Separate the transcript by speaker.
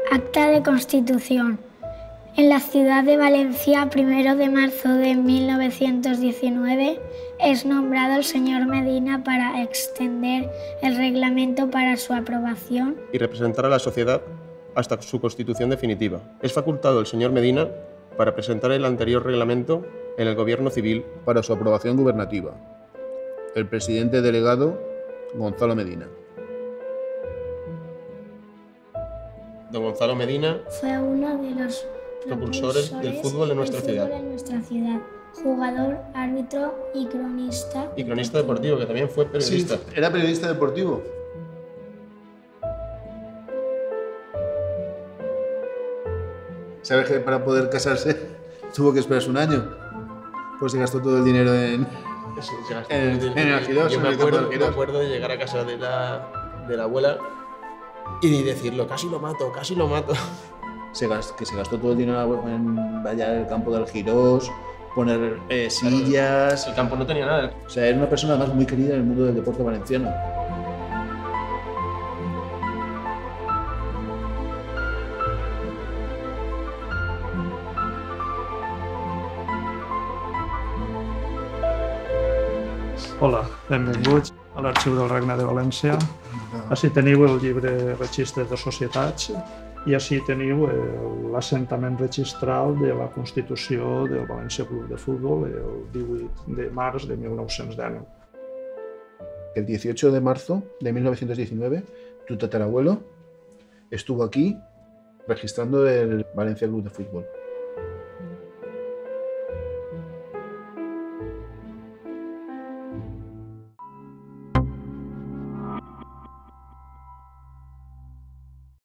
Speaker 1: Acta de Constitución. En la ciudad de Valencia, 1 de marzo de 1919, es nombrado el señor Medina para extender el reglamento para su aprobación
Speaker 2: y representar a la sociedad hasta su constitución definitiva. Es facultado el señor Medina para presentar el anterior reglamento en el Gobierno Civil
Speaker 3: para su aprobación gubernativa. El presidente delegado, Gonzalo Medina.
Speaker 2: Don Gonzalo Medina
Speaker 1: fue uno de los
Speaker 2: propulsores del fútbol en nuestra ciudad.
Speaker 1: Jugador, árbitro y cronista.
Speaker 2: Y cronista deportivo, que también fue periodista.
Speaker 3: Sí, era periodista deportivo. ¿Sabes que para poder casarse tuvo que esperarse un año? Pues se gastó todo el dinero en el Algirós.
Speaker 2: Yo me acuerdo de llegar a casa de la abuela y decirlo, casi lo mato.
Speaker 3: Que se gastó todo el dinero en vallar el campo del Algirós, poner sillas.
Speaker 2: El campo no tenía nada.
Speaker 3: O sea, era una persona además muy querida en el mundo del deporte valenciano.
Speaker 4: Hola, benvinguts a l'Arxiu del Regne de València. Ací teniu el llibre Registre de Societats i ací teniu l'assentament registral de la Constitució del València Club de Fútbol el 18 de març de 1919.
Speaker 3: El 18 de marzo de 1919, tu tatarabuelo estuvo aquí registrando el Valencia Club de Fútbol.